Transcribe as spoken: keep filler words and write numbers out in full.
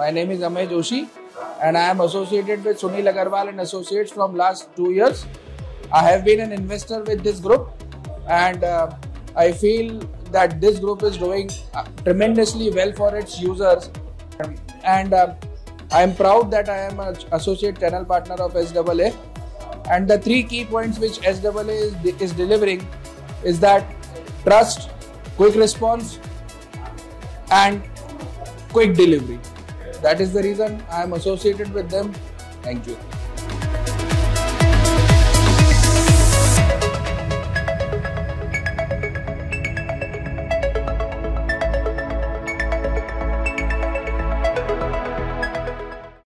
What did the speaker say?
My name is Amay and I am associated with Sunil Agrawal and Associates from last two years. I have been an investor with this group and uh, I feel that this group is doing uh, tremendously well for its users, and uh, I am proud that I am an associate channel partner of S A A. And the three key points which S A A is, is delivering is that trust, quick response and quick delivery. That is the reason I am associated with them. Thank you.